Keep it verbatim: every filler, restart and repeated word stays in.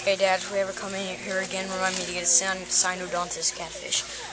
Hey Dad, if we ever come in here again, remind me to get a syn- Synodontist catfish.